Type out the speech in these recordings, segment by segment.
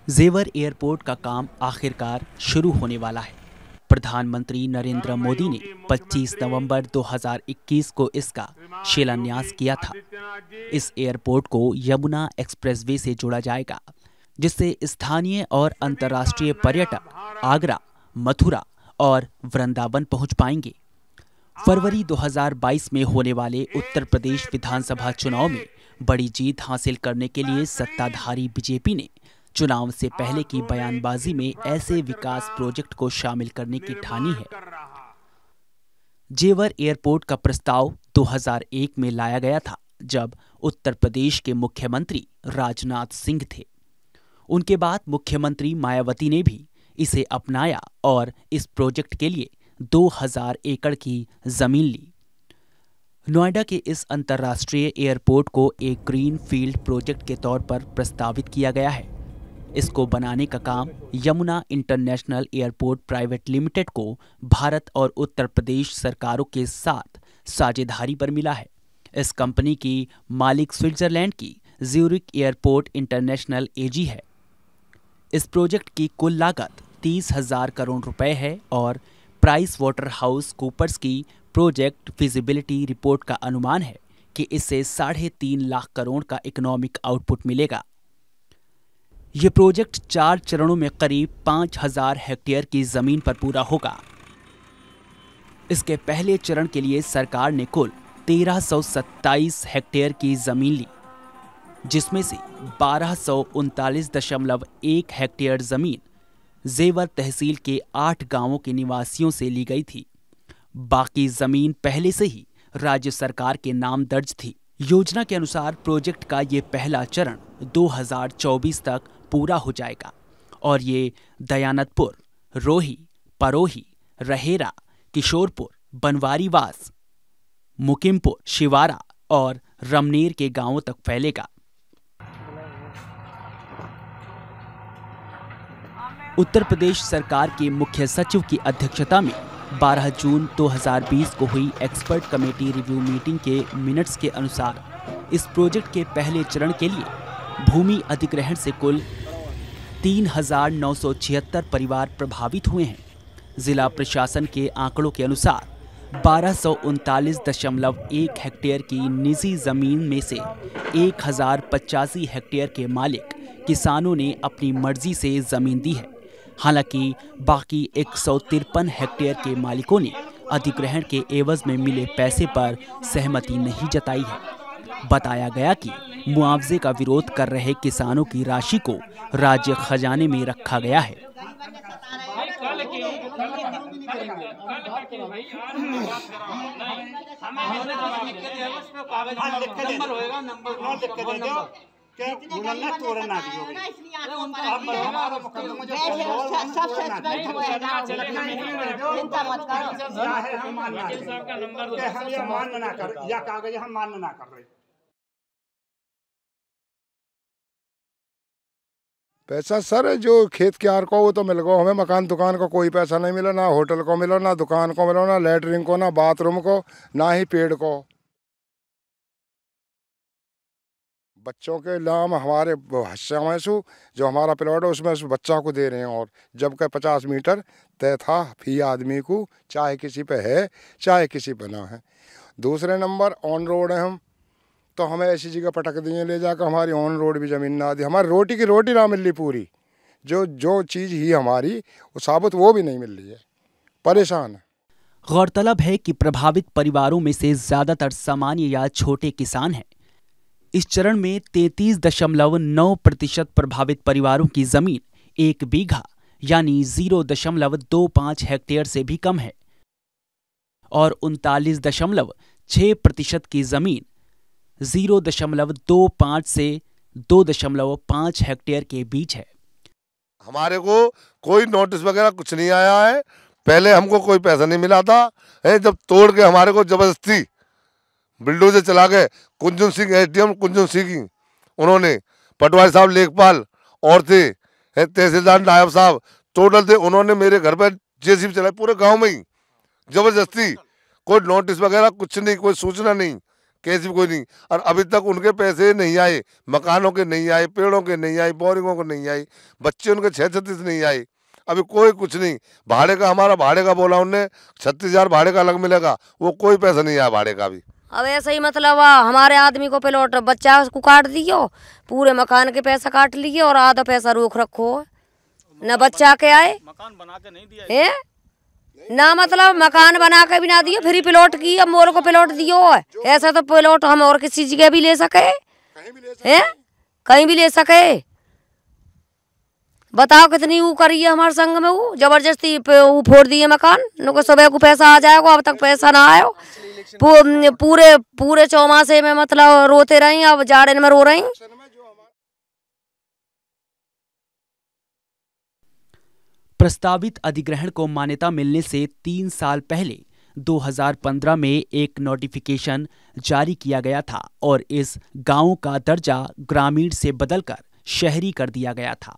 जेवर एयरपोर्ट का काम आखिरकार शुरू होने वाला है। प्रधानमंत्री नरेंद्र मोदी ने 25 नवंबर 2021 को इसका शिलान्यास किया था। इस एयरपोर्ट को यमुना एक्सप्रेसवे से जोड़ा जाएगा, जिससे स्थानीय और अंतर्राष्ट्रीय पर्यटक आगरा, मथुरा और वृंदावन पहुंच पाएंगे। फरवरी 2022 में होने वाले उत्तर प्रदेश विधानसभा चुनाव में बड़ी जीत हासिल करने के लिए सत्ताधारी बीजेपी ने चुनाव से पहले की बयानबाजी में ऐसे विकास प्रोजेक्ट को शामिल करने की ठानी है। जेवर एयरपोर्ट का प्रस्ताव 2001 में लाया गया था, जब उत्तर प्रदेश के मुख्यमंत्री राजनाथ सिंह थे। उनके बाद मुख्यमंत्री मायावती ने भी इसे अपनाया और इस प्रोजेक्ट के लिए 2000 एकड़ की जमीन ली। नोएडा के इस अंतर्राष्ट्रीय एयरपोर्ट को एक ग्रीन फील्ड प्रोजेक्ट के तौर पर प्रस्तावित किया गया है। इसको बनाने का काम Yamuna international airport private limited को भारत और उत्तर प्रदेश सरकारों के साथ साझेदारी पर मिला है। इस कंपनी की मालिक स्विट्जरलैंड की ज्यूरिक एयरपोर्ट इंटरनेशनल एजी है। इस प्रोजेक्ट की कुल लागत 30,000 करोड़ रुपए है और प्राइस वाटर हाउस कूपर्स की प्रोजेक्ट फिजिबिलिटी रिपोर्ट का अनुमान है कि इससे 3.5 लाख करोड़ का इकोनॉमिक आउटपुट मिलेगा। ये प्रोजेक्ट 4 चरणों में करीब 5,000 हेक्टेयर की जमीन पर पूरा होगा। इसके पहले चरण के लिए सरकार ने कुल 1327 हेक्टेयर की जमीन ली, जिसमें से 1239.1 हेक्टेयर जमीन जेवर तहसील के 8 गांवों के निवासियों से ली गई थी। बाकी जमीन पहले से ही राज्य सरकार के नाम दर्ज थी। योजना के अनुसार प्रोजेक्ट का ये पहला चरण 2024 तक पूरा हो जाएगा और ये दयानतपुर, रोही, परोही, रहेरा, किशोरपुर, बनवारीवास, मुकिमपुर, शिवारा और रमनेर के गांवों तक फैलेगा। उत्तर प्रदेश सरकार के मुख्य सचिव की अध्यक्षता में 12 जून 2020 को हुई एक्सपर्ट कमेटी रिव्यू मीटिंग के मिनट्स के अनुसार इस प्रोजेक्ट के पहले चरण के लिए भूमि अधिग्रहण से कुल 3,976 परिवार प्रभावित हुए हैं। जिला प्रशासन के आंकड़ों के अनुसार 1239.1 हेक्टेयर की निजी जमीन में से 1,085 हेक्टेयर के मालिक किसानों ने अपनी मर्जी से जमीन दी है। हालांकि बाकी 153 हेक्टेयर के मालिकों ने अधिग्रहण के एवज में मिले पैसे पर सहमति नहीं जताई है। बताया गया कि मुआवजे का विरोध कर रहे किसानों की राशि को राज्य खजाने में रखा गया है। पैसा सर जो खेत क्यार को वो तो मिल गो, हमें मकान दुकान को कोई पैसा नहीं मिला, ना होटल को मिला, ना दुकान को मिला, ना लैटरिन को, ना बाथरूम को, ना ही पेड़ को। बच्चों के नाम हमारे जो हमारा प्लॉट है उसमें उस बच्चा को दे रहे हैं, और जबकि 50 मीटर तय था फी आदमी को, चाहे किसी पे है चाहे किसी पे ना है। दूसरे नंबर ऑन रोड है, हम तो हमें ऐसी जगह पटक दिए ले जाकर, हमारी ऑन रोड भी जमीन ना दी, हमारी रोटी की रोटी ना मिल रही, पूरी जो चीज़ ही हमारी वो साबुत वो भी नहीं मिल रही है, परेशान है। गौरतलब है कि प्रभावित परिवारों में से ज्यादातर सामान्य या छोटे किसान हैं। इस चरण में 33.9% प्रभावित परिवारों की जमीन 1 बीघा यानी 0.25 हेक्टेयर से भी कम है और 39.6% की जमीन 0.25 से 2.5 हेक्टेयर के बीच है। हमारे को कोई नोटिस वगैरह कुछ नहीं आया है। पहले हमको कोई पैसा नहीं मिला था, जब तोड़ के हमारे को जबरदस्ती बिल्डोजर चला गए, कुंजन सिंह एटीएम कुंजन सिंह, उन्होंने पटवारी साहब लेखपाल और थे तहसीलदार नायब साहब टोटल थे, उन्होंने मेरे घर पर जेसीबी चलाई पूरे गांव में ही जबरदस्ती। कोई नोटिस वगैरह कुछ नहीं, कोई सूचना नहीं, कैसे भी कोई नहीं। और अभी तक उनके पैसे नहीं आए, मकानों के नहीं आए, पेड़ों के नहीं आए, बोरिंगों को नहीं आई, बच्चे उनके 36 नहीं आए, अभी कोई कुछ नहीं। भाड़े का हमारा भाड़े का बोला उनने 36,000 भाड़े का अलग मिलेगा, वो कोई पैसा नहीं आया भाड़े का भी। अब ऐसे ही मतलब हमारे आदमी को प्लॉट बच्चा को काट दियो, पूरे मकान के पैसा काट लिए और आधा पैसा रोक रखो, न बच्चा के आए मकान बना के नहीं दिया है ना, मतलब मकान बना के भी ना दियो, फ्री प्लॉट की अब मोर को प्लॉट दियो है। ऐसा तो प्लॉट हम और किसी जगह भी ले सके है, कहीं भी ले सके। बताओ कितनी वो करी है हमारे संग में, वो जबरदस्ती वो फोड़ दिए मकान, नुको सुबह को पैसा आ जाएगा, अब तक पैसा ना आयो। पूरे चौमासे में मतलब रोते रही, अब जाड़े में रो रही। प्रस्तावित अधिग्रहण को मान्यता मिलने से 3 साल पहले 2015 में एक नोटिफिकेशन जारी किया गया था और इस गांव का दर्जा ग्रामीण से बदलकर शहरी कर दिया गया था।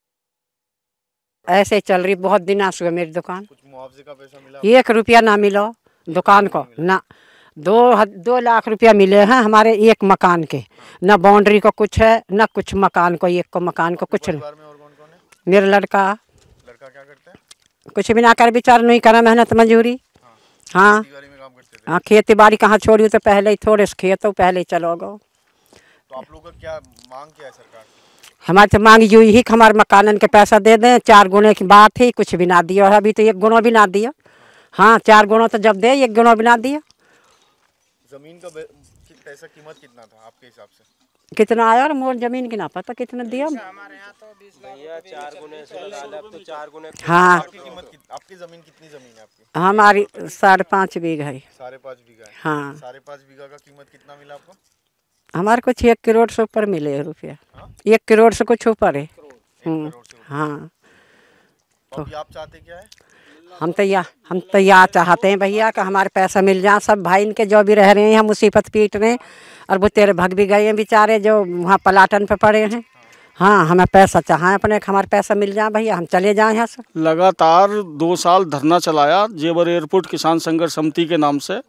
ऐसे चल रही बहुत दिन आज हुए मेरी दुकान। कुछ मुआवजे का पैसा मिला? 1 रुपया ना मिलो दुकान को ना, 2 लाख रुपया मिले हैं हमारे एक मकान के, न बाउंड्री को कुछ है न कुछ मकान को, एक को मकान को कुछ नहीं। परिवार में और कौन कौन है? मेरा लड़का क्या करता है? कुछ भी ना कर, बेचारा नहीं करा मेहनत मजदूरी। हाँ खेती बाड़ी में काम करते थे? हाँ, खेती बाड़ी कहाँ छोड़ी, तो पहले ही थोड़े से खेत हो, पहले ही चलो गो। तो आप लोगों का क्या मांग क्या है सरकार से? हमारे तो मांग यू ही कि हमारे मकानन के पैसा दे दें। 4 गुने की बात ही, कुछ भी ना दिया, अभी तो 1 गुना भी ना दिया। हाँ, 4 गुना तो जब दे, 1 गुना भी ना दिया। जमीन का पैसा कीमत कितना था आपके हिसाब से? कितना आया और मोर जमीन की ना पता कितना दिया। हमारे यहाँ तो 20 लाख 4 गुने से अब तो 4 गुने। हाँ, आपकी जमीन कितनी जमीन है आपकी? हमारी 5.5 बीघा है। 5.5 बीघा है। हाँ, 5.5 बीघा का कीमत कितना मिला आपको? हमारे कुछ 1 करोड़ से ऊपर मिले है रुपया। 1 करोड़ से कुछ ऊपर है। हाँ, तो अभी आप चाहते क्या है? हम तो या चाहते हैं भैया कि हमारे पैसा मिल जाए। सब भाई इनके जो भी रह रहे हैं हम मुसीबत पीट रहे हैं, और वो तेरे भग भी गए हैं बेचारे जो वहाँ पलाटन पे पड़े हैं। हाँ, हमें पैसा चाहें अपने, हमारे पैसा मिल जाए भैया, हम चले जाएं यहाँ से। लगातार 2 साल धरना चलाया जेवर एयरपोर्ट किसान संघर्ष समिति के नाम से।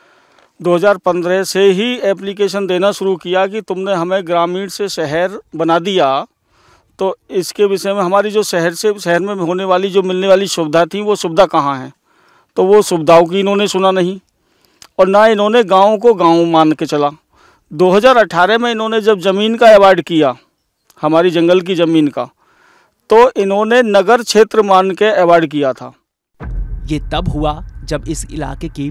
2015 से ही एप्लीकेशन देना शुरू किया कि तुमने हमें ग्रामीण से शहर बना दिया, तो इसके विषय में हमारी जो शहर में होने वाली जो मिलने वाली सुविधा थी, वो सुविधा कहाँ है। तो वो सुविधाओं की इन्होंने सुना नहीं, और ना इन्होंने गाँव को गाँव मान के चला। 2018 में इन्होंने जब ज़मीन का अवार्ड किया, हमारी जंगल की ज़मीन का, तो इन्होंने नगर क्षेत्र मान के अवार्ड किया था। ये तब हुआ जब इस इलाके की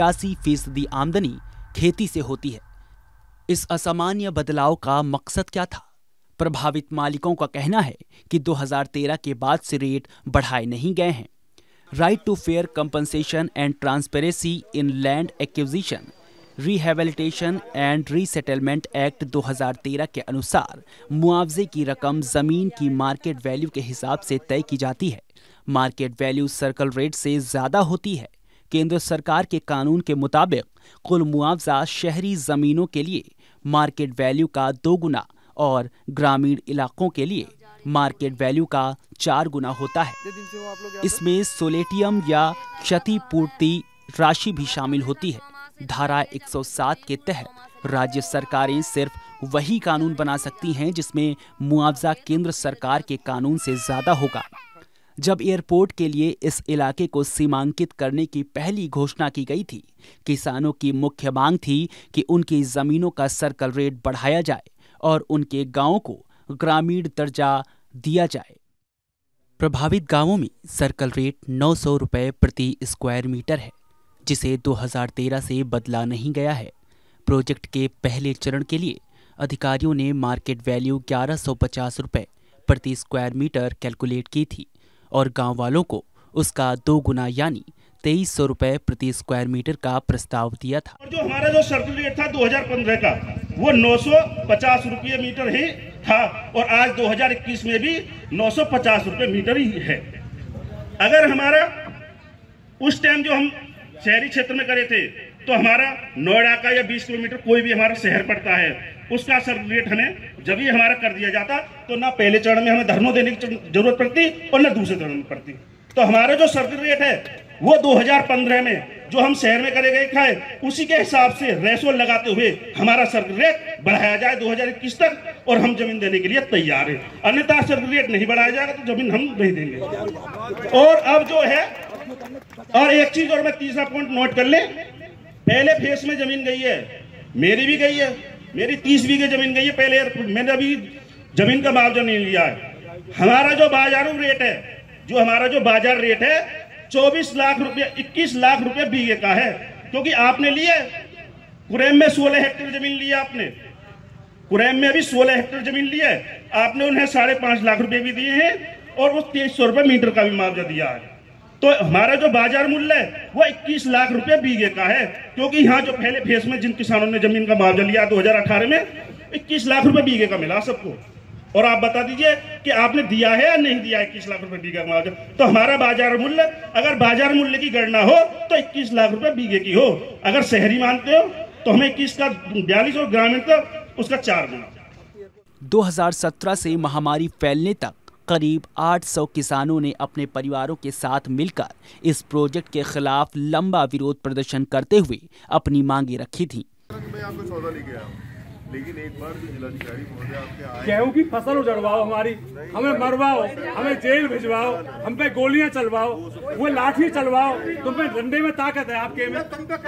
85% आमदनी खेती से होती है। इस असामान्य बदलाव का मकसद क्या था? प्रभावित मालिकों का कहना है कि 2013 के बाद से रेट बढ़ाए नहीं गए हैं। Right to fair compensation and transparency in land acquisition rehabilitation and resettlement act 2013 के अनुसार मुआवजे की रकम जमीन की मार्केट वैल्यू के हिसाब से तय की जाती है। मार्केट वैल्यू सर्कल रेट से ज्यादा होती है। केंद्र सरकार के कानून के मुताबिक कुल मुआवजा शहरी जमीनों के लिए मार्केट वैल्यू का 2 गुना और ग्रामीण इलाकों के लिए मार्केट वैल्यू का 4 गुना होता है। इसमें सोलेटियम या क्षतिपूर्ति राशि भी शामिल होती है। धारा 107 के तहत राज्य सरकारें सिर्फ वही कानून बना सकती हैं जिसमें मुआवजा केंद्र सरकार के कानून से ज्यादा होगा। जब एयरपोर्ट के लिए इस इलाके को सीमांकित करने की पहली घोषणा की गई थी, किसानों की मुख्य मांग थी कि उनकी जमीनों का सर्कल रेट बढ़ाया जाए और उनके गांवों को ग्रामीण दर्जा दिया जाए। प्रभावित गांवों में सर्कल रेट 900 रुपये प्रति स्क्वायर मीटर है, जिसे 2013 से बदला नहीं गया है। प्रोजेक्ट के पहले चरण के लिए अधिकारियों ने मार्केट वैल्यू 1150 रुपये प्रति स्क्वायर मीटर कैलकुलेट की थी और गांव वालों को उसका 2 गुना यानी 2300 रुपये प्रति स्क्वायर मीटर का प्रस्ताव दिया था। और जो हमारा जो सर्कल रेट था 2015 का, वो 950 रुपये मीटर ही था और आज 2021 में भी 950 रुपये मीटर ही है। अगर हमारा उस टाइम जो हम शहरी क्षेत्र में करे थे, तो हमारा नोएडा का या 20 किलोमीटर कोई भी हमारा शहर पड़ता है, उसका सर्कल रेट हमें जब ही हमारा कर दिया जाता, तो ना पहले चरण में हमें धरनों देने की जरूरत पड़ती और ना दूसरे चरण में पड़ती। तो हमारा जो सर्कल रेट है वो 2015 में जो हम शहर में करे गए खाए, उसी के हिसाब से रेशो लगाते हुए हमारा सर्किल रेट बढ़ाया जाए 2021 तक, और हम जमीन देने के लिए तैयार हैं। अन्यथा सर्किल रेट नहीं बढ़ाया जाएगा तो जमीन हम नहीं देंगे। और अब जो है, और एक चीज और मैं तीसरा पॉइंट नोट कर ले, पहले फेस में जमीन गई है, मेरी भी गई है, मेरी 30 बीघे जमीन गई है पहले, मैंने अभी जमीन का मुआवजा नहीं लिया है। हमारा जो बाजारू रेट है, जो हमारा जो बाजार रेट है 24 लाख रुपये 21 लाख रुपये बीघे का है, क्योंकि आपने लिए कुरैम में 16 हेक्टेयर जमीन लिया, आपने कुरैम में अभी 16 हेक्टेयर जमीन लिया है, आपने उन्हें 5.5 लाख रुपए भी दिए हैं और वो 2300 रुपये मीटर का भी मुआवजा दिया है। तो हमारा जो बाजार मूल्य है वो 21 लाख रुपए बीघे का है, क्योंकि यहाँ जो पहले फेस में जिन किसानों ने जमीन का मुआवजा लिया 2018 में 21 लाख रुपए बीघे का मिला सबको। और आप बता दीजिए कि आपने दिया है या नहीं दिया 21 लाख रुपए बीघे का मुआवजा। तो हमारा बाजार मूल्य, अगर बाजार मूल्य की गणना हो तो 21 लाख रुपए बीघे की हो, अगर शहरी मानते हो तो हमें 21 का 42 और ग्रामीण का उसका 4 गुना। 2017 से महामारी फैलने तक करीब 800 किसानों ने अपने परिवारों के साथ मिलकर इस प्रोजेक्ट के खिलाफ लंबा विरोध प्रदर्शन करते हुए अपनी मांगे रखी थी। लेकिन एक बार भी जिलाधिकारी महोदय आपके आए, गेहूं की फसल उजड़वाओ, हमारी हमें मरवाओ, हमें जेल भिजवाओ, हम पे गोलियां चलवाओ, वो लाठी चलवाओ, तुम पे डंडे में ताकत है आपके में,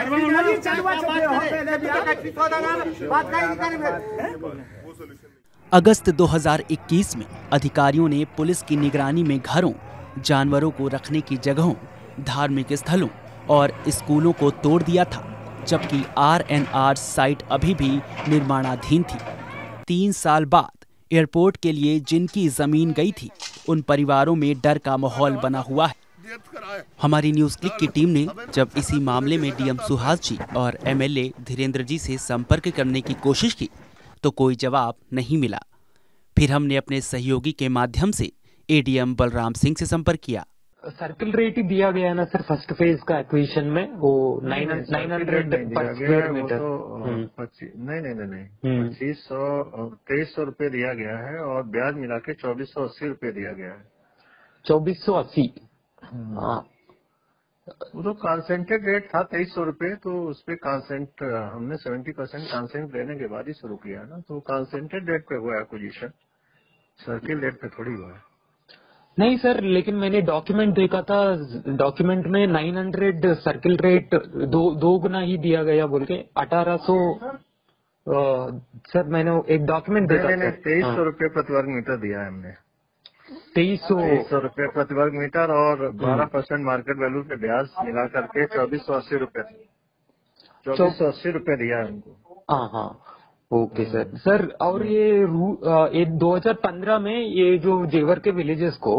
अगस्त 2021 में अधिकारियों ने पुलिस की निगरानी में घरों, जानवरों को रखने की जगहों, धार्मिक स्थलों और स्कूलों को तोड़ दिया था, जबकि RNR साइट अभी भी निर्माणाधीन थी। 3 साल बाद एयरपोर्ट के लिए जिनकी जमीन गई थी, उन परिवारों में डर का माहौल बना हुआ है। हमारी न्यूज़ क्लिक की टीम ने जब इसी मामले में DM सुहास जी और MLA धीरेन्द्र जी से संपर्क करने की कोशिश की तो कोई जवाब नहीं मिला। फिर हमने अपने सहयोगी के माध्यम से ADM बलराम सिंह से संपर्क किया। सर्किल रेट ही दिया गया है ना सर, फर्स्ट फेज का एक्विजिशन में वो 900 पर स्क्वायर मीटर। नहीं 2300 रुपए दिया गया है और ब्याज मिला के 2480 रुपए दिया गया है। 2480। हाँ, वो तो कॉन्सेंट्रेट रेट था 2300 रुपए, तो उस पे कॉन्सेंट हमने 70% कॉन्सेंट लेने के बाद ही शुरू किया ना, तो कॉन्सेंट्रेट रेट पे हुआ एक्विजिशन, सर्किल रेट पे थोड़ी हुआ है। नहीं सर, लेकिन मैंने डॉक्यूमेंट देखा था, डॉक्यूमेंट में 900 सर्किल रेट दो गुना ही दिया गया बोल के 1800। सर मैंने एक डॉक्यूमेंट देखा था। 2300 रुपये प्रति वर्ग मीटर दिया है हमने। 2300 रुपये प्रति वर्ग मीटर और 12% मार्केट वैल्यू पे ब्याज मिला करके 2480 रुपये 2480 रुपये दिया है हमको। हाँ ओके सर। और ये 2015 में ये जो जेवर के विलेजेस को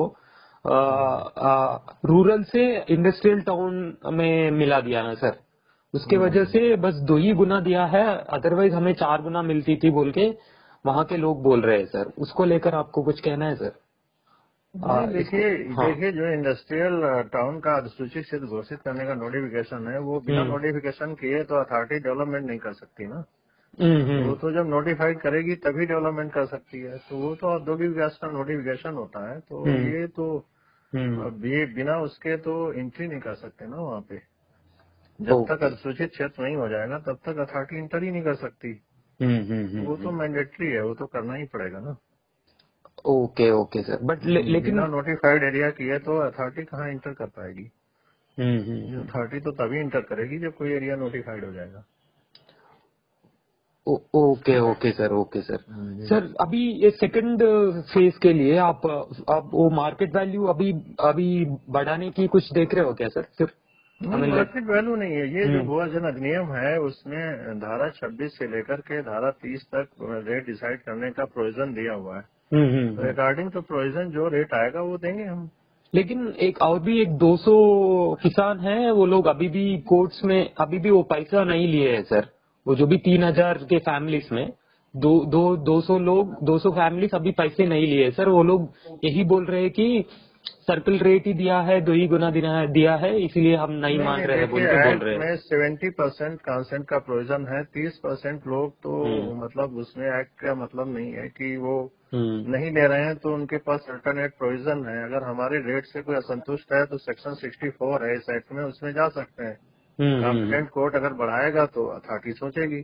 रूरल से इंडस्ट्रियल टाउन में मिला दिया ना सर, उसके वजह से बस 2 ही गुना दिया है, अदरवाइज हमें 4 गुना मिलती थी बोल के वहाँ के लोग बोल रहे हैं सर। उसको लेकर आपको कुछ कहना है सर? देखिए जो इंडस्ट्रियल टाउन का अधिसूचित क्षेत्र घोषित करने का नोटिफिकेशन है, वो बिना नोटिफिकेशन किए तो अथॉरिटी डेवलपमेंट नहीं कर सकती ना। वो तो जब नोटिफाइड करेगी तभी डेवलपमेंट कर सकती है, तो वो तो औद्योगिक विकास का नोटिफिकेशन होता है, तो ये तो बिना उसके तो एंट्री नहीं कर सकते ना वहाँ पे। जब तक अधिसूचित क्षेत्र नहीं हो जाएगा तब तक अथॉरिटी एंटर ही नहीं कर सकती। वो तो मैंडेटरी है, वो तो करना ही पड़ेगा ना। ओके सर, बट लेकिन बिना नोटिफाइड एरिया की है तो अथॉरिटी कहाँ इंटर कर पाएगी? अथॉरिटी तो तभी इंटर करेगी जब कोई एरिया नोटिफाइड हो जाएगा। Okay sir. सर अभी ये सेकंड फेज के लिए आप वो मार्केट वैल्यू अभी बढ़ाने की कुछ देख रहे हो क्या सर? सिर्फ मार्केट वैल्यू नहीं है, ये जो भू अर्जन अधिनियम है उसमें धारा 26 से लेकर के धारा 30 तक रेट डिसाइड करने का प्रोविजन दिया हुआ है। अकॉर्डिंग टू प्रोविजन जो रेट आएगा वो देंगे हम। लेकिन एक 200 किसान हैं, वो लोग अभी भी कोर्ट्स में अभी भी वो पैसा नहीं लिए है सर। वो जो भी 3000 के फैमिलीज में 200 फैमिलीज अभी पैसे नहीं लिए सर। वो लोग यही बोल रहे हैं कि सर्किल रेट ही दिया है, 2 ही गुना दिया है, इसीलिए हम नहीं मान रहे हैं बोल रहे हैं। 70% कंसेंट का प्रोविजन है, 30% लोग तो मतलब उसमें एक्ट का मतलब नहीं है कि वो नहीं ले रहे हैं, तो उनके पास अल्टरनेट प्रोविजन है। अगर हमारे रेट से कोई असंतुष्ट है तो सेक्शन 64 है इस एक्ट में, उसमें जा सकते हैं कॉम्पिटेंट कोर्ट अगर बढ़ाएगा तो अथॉरिटी सोचेगी।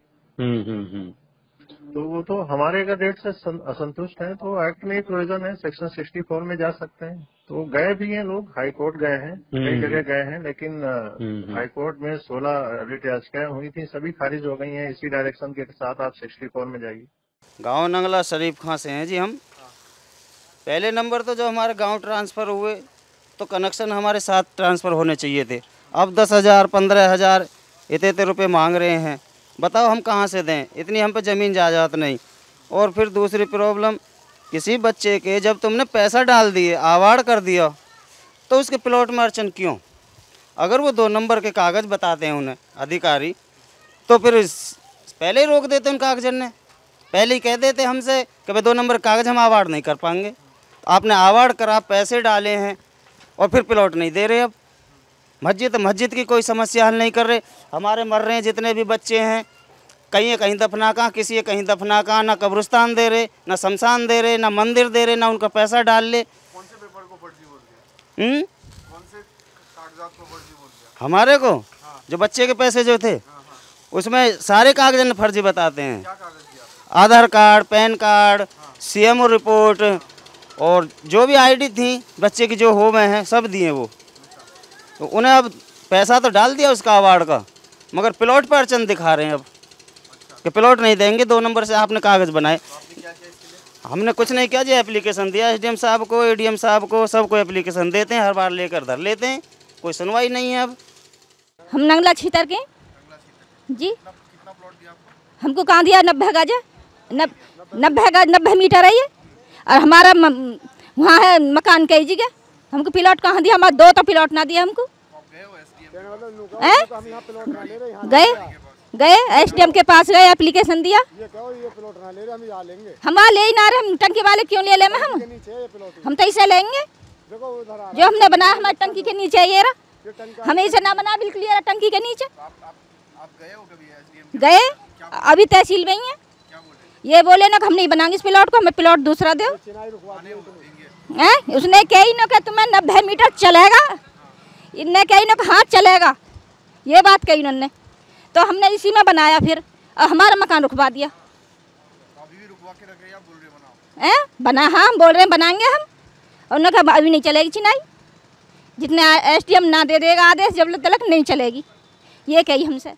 तो वो तो हमारे अगर रेट से असंतुष्ट हैं तो एक्ट में प्रोविजन है, सेक्शन 64 में जा सकते हैं। तो गए भी हैं लोग, हाई कोर्ट गए हैं, कई जगह गए हैं, लेकिन हाई कोर्ट में 16 रिट याचिकाएं हुई थी, सभी खारिज हो गई हैं। इसी डायरेक्शन के साथ आप 64 में जाइए। गांव नंगला शरीफ खां से हैं जी हम। पहले नंबर तो जो हमारे गांव ट्रांसफ़र हुए तो कनेक्शन हमारे साथ ट्रांसफ़र होने चाहिए थे। अब 10,000 15,000 इतने रुपए मांग रहे हैं। बताओ हम कहाँ से दें, इतनी हम पे ज़मीन जायदाद नहीं। और फिर दूसरी प्रॉब्लम, किसी बच्चे के जब तुमने पैसा डाल दिए, आवाड़ कर दिया, तो उसके प्लॉट में अड़चन क्यों? अगर वो 2 नंबर के कागज़ बताते हैं उन्हें अधिकारी, तो फिर पहले ही रोक देते उन कागजन ने, पहले ही कह देते हमसे कि भाई 2 नंबर कागज़ हम आवाड़ नहीं कर पाएंगे। आपने आवाड़ करा, पैसे डाले हैं और फिर प्लॉट नहीं दे रहे। अब मस्जिद की कोई समस्या हल नहीं कर रहे। हमारे मर रहे हैं जितने भी बच्चे हैं, कहीं दफना कहाँ, किसी कहीं दफना कहाँ, ना कब्रिस्तान दे रहे, ना शमशान दे रहे, ना मंदिर दे रहे, ना उनका पैसा डाल ले। कौन से पेपर को फर्जी बोल दिया? कौन से कागजात को फर्जी बोल दिया? हमारे को जो बच्चे के पैसे जो थे उसमें सारे कागज फर्जी बताते हैं। क्या कागज दिया? Aadhaar card, PAN card, CMO report और जो भी ID थी बच्चे की जो हो गए हैं सब दिए वो। तो उन्हें अब पैसा तो डाल दिया उसका अवार्ड का, मगर प्लॉट पर अड़चन दिखा रहे हैं अब कि प्लॉट नहीं देंगे, 2 नंबर से आपने कागज़ बनाए। हमने कुछ नहीं किया जी, एप्लीकेशन दिया SDM साहब को, ADM साहब को, सबको एप्लीकेशन देते हैं, हर बार लेकर धर लेते हैं, कोई सुनवाई नहीं है। अब हम नंगला छीतर के जी, हमको कहाँ दिया? 90 गज, 90 गज 90 मीटर है ये, और हमारा वहाँ है मकान कई जगह। हमको प्लॉट कहाँ दिया? हमारा 2 तो प्लॉट ना दिया हमको। गए SDM के पास गए, एप्लीकेशन दिया। हम ले ही ना रहे, हम टंकी वाले क्यों ले लें? हम तो इसे लेंगे जो हमने बनाया हमारी टंकी के नीचे। ये रहा, हमें इसे ना बना, बिल्कुल ये रहा टंकी के नीचे। गए अभी तहसील में ही है, ये बोले ना कि हम नहीं बनाएंगे इस प्लॉट को, हमें प्लॉट दूसरा दो। उसने कही ना कि तुम्हें 90 मीटर चलेगा, इनने कही ना कि हाँ चलेगा, ये बात कही उन्होंने। तो हमने इसी में बनाया, फिर और हमारा मकान रुकवा दिया। अभी भी रुकवा के रख रहे हैं, आप बोल रहे हैं बनाओ? बना, हाँ हम बोल रहे हैं बनाएंगे हम, और उन्होंने कहा अभी नहीं चलेगी चिनाई, जितने SDM ना दे देगा आदेश जब तक नहीं चलेगी, ये कही हमसे।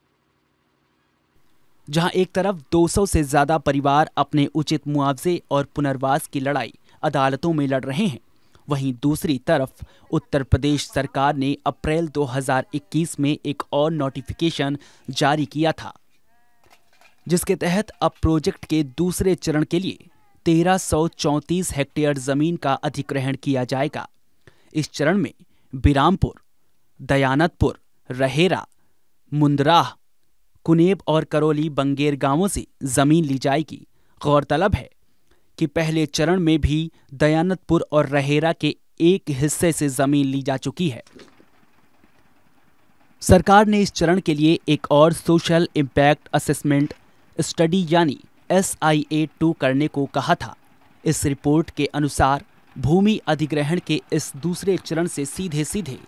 जहां एक तरफ 200 से ज्यादा परिवार अपने उचित मुआवजे और पुनर्वास की लड़ाई अदालतों में लड़ रहे हैं, वहीं दूसरी तरफ उत्तर प्रदेश सरकार ने अप्रैल 2021 में एक और नोटिफिकेशन जारी किया था, जिसके तहत अब प्रोजेक्ट के दूसरे चरण के लिए 1334 हेक्टेयर जमीन का अधिग्रहण किया जाएगा। इस चरण में बिरामपुर, दयानतपुर, रहेरा, मुंदराह, कुनेब और करौली बंगेर गांवों से जमीन ली जाएगी। गौरतलब है कि पहले चरण में भी दयानतपुर और रहेरा के एक हिस्से से जमीन ली जा चुकी है। सरकार ने इस चरण के लिए एक और सोशल इम्पैक्ट असेसमेंट स्टडी यानी SIA-2 करने को कहा था। इस रिपोर्ट के अनुसार भूमि अधिग्रहण के इस दूसरे चरण से सीधे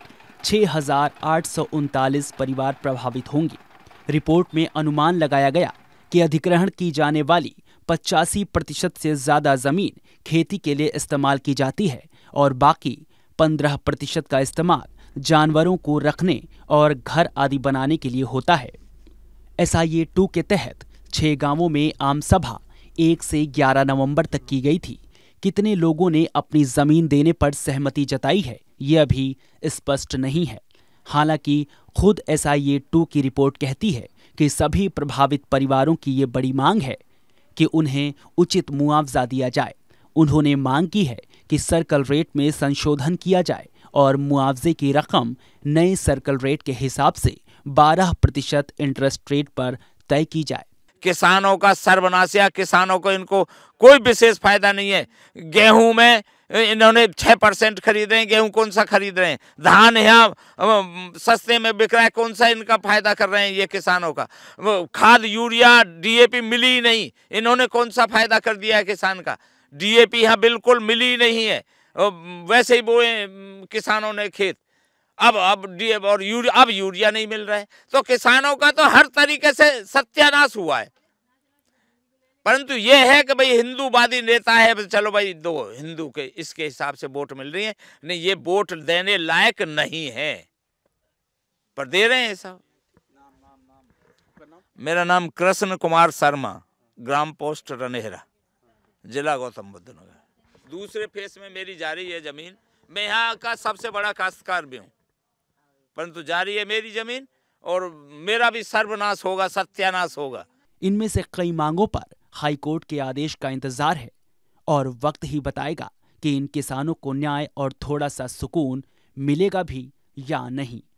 6,839 परिवार प्रभावित होंगे। रिपोर्ट में अनुमान लगाया गया कि अधिग्रहण की जाने वाली 85% से ज़्यादा ज़मीन खेती के लिए इस्तेमाल की जाती है और बाकी 15% का इस्तेमाल जानवरों को रखने और घर आदि बनाने के लिए होता है। SIA-2 के तहत 6 गांवों में आम सभा 1 से 11 नवंबर तक की गई थी। कितने लोगों ने अपनी ज़मीन देने पर सहमति जताई है, ये अभी स्पष्ट नहीं है। हालांकि खुद SIA-2 की रिपोर्ट कहती है कि सभी प्रभावित परिवारों की ये बड़ी मांग है कि उन्हें उचित मुआवजा दिया जाए। उन्होंने मांग की है कि सर्कल रेट में संशोधन किया जाए और मुआवजे की रकम नए सर्कल रेट के हिसाब से 12% इंटरेस्ट रेट पर तय की जाए। किसानों का सर्वनाश, किसानों को इनको कोई विशेष फायदा नहीं है। गेहूं में इन्होंने 6% खरीद रहे हैं, गेहूं कौन सा खरीद रहे हैं? धान यहाँ सस्ते में बिक रहा है, कौन सा इनका फायदा कर रहे हैं ये किसानों का? खाद यूरिया DAP मिली ही नहीं, इन्होंने कौन सा फायदा कर दिया है किसान का? DAP यहाँ बिल्कुल मिली नहीं है, वैसे ही बोए किसानों ने खेत। अब डीएपी और यूरिया नहीं मिल रहा है। तो किसानों का तो हर तरीके से सत्यानाश हुआ है। परंतु ये है कि भाई हिंदूवादी नेता है, चलो भाई दो हिंदू के इसके हिसाब से वोट मिल रही है, नहीं ये वोट देने लायक नहीं है, पर दे रहे हैं सब। मेरा नाम कृष्ण कुमार शर्मा, ग्राम पोस्ट रनेहरा, जिला गौतम बुद्ध नगर। दूसरे फेस में मेरी जा रही है जमीन। मैं यहाँ का सबसे बड़ा काश्तकार भी हूँ, परंतु जा रही है मेरी जमीन और मेरा भी सर्वनाश होगा, सत्यानाश होगा। इनमें से कई मांगों पर हाईकोर्ट के आदेश का इंतजार है और वक्त ही बताएगा कि इन किसानों को न्याय और थोड़ा सा सुकून मिलेगा भी या नहीं।